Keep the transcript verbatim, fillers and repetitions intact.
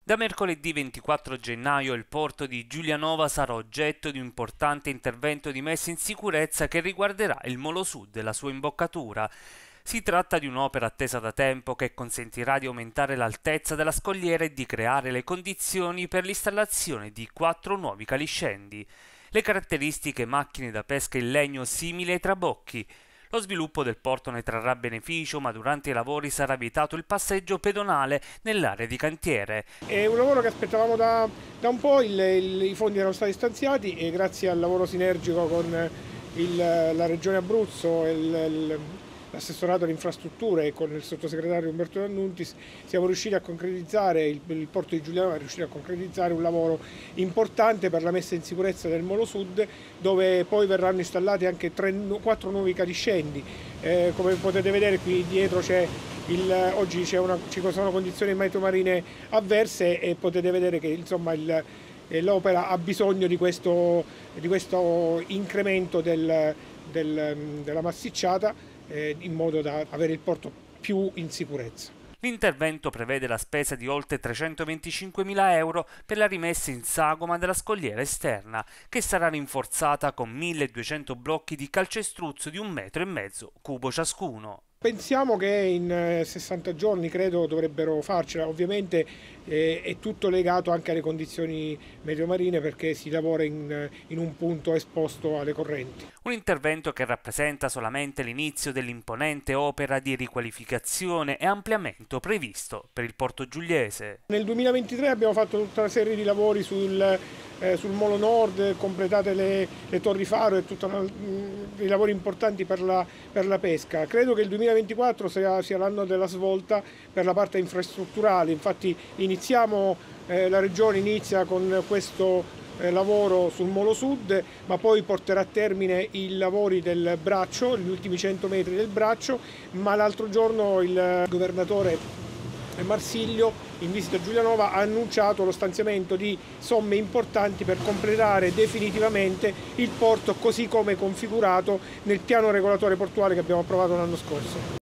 Da mercoledì ventiquattro gennaio il porto di Giulianova sarà oggetto di un importante intervento di messa in sicurezza che riguarderà il Molo Sud e la sua imboccatura. Si tratta di un'opera attesa da tempo che consentirà di aumentare l'altezza della scogliera e di creare le condizioni per l'installazione di quattro nuovi caliscendi. Le caratteristiche macchine da pesca in legno simili ai trabocchi. Lo sviluppo del porto ne trarrà beneficio, ma durante i lavori sarà vietato il passeggio pedonale nell'area di cantiere. È un lavoro che aspettavamo da, da un po', il, il, i fondi erano stati stanziati e grazie al lavoro sinergico con il, la Regione Abruzzo e il, l'assessorato alle infrastrutture e con il sottosegretario Umberto D'Annuntis siamo riusciti a concretizzare, il, il porto di Giulianova è riuscito a concretizzare un lavoro importante per la messa in sicurezza del Molo Sud, dove poi verranno installati anche tre, quattro nuovi caliscendi. Eh, come potete vedere qui dietro c'è il, oggi c'è una, ci sono condizioni meteo-marine avverse e potete vedere che insomma il, l'opera ha bisogno di questo, di questo incremento del, del, della massicciata in modo da avere il porto più in sicurezza. L'intervento prevede la spesa di oltre trecentoventicinquemila euro per la rimessa in sagoma della scogliera esterna, che sarà rinforzata con milleduecento blocchi di calcestruzzo di un metro e mezzo cubo ciascuno. Pensiamo che in sessanta giorni credo dovrebbero farcela, ovviamente eh, è tutto legato anche alle condizioni meteomarine perché si lavora in, in un punto esposto alle correnti. Un intervento che rappresenta solamente l'inizio dell'imponente opera di riqualificazione e ampliamento previsto per il Porto Giuliese. Nel duemilaventitré abbiamo fatto tutta una serie di lavori sul, eh, sul Molo Nord, completate le, le torri faro e tutti i lavori importanti per la, per la pesca. Credo che il duemilaventiquattro sia, sia l'anno della svolta per la parte infrastrutturale, infatti iniziamo, eh, la Regione inizia con questo eh, lavoro sul Molo Sud, ma poi porterà a termine i lavori del braccio, gli ultimi cento metri del braccio, ma l'altro giorno il governatore Marsilio in visita a Giulianova ha annunciato lo stanziamento di somme importanti per completare definitivamente il porto così come configurato nel piano regolatore portuale che abbiamo approvato l'anno scorso.